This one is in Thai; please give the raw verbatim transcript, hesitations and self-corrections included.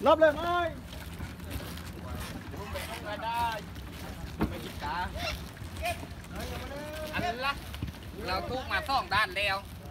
ลบเลยไหมอันละเราทุกมาสองด้านแล้ว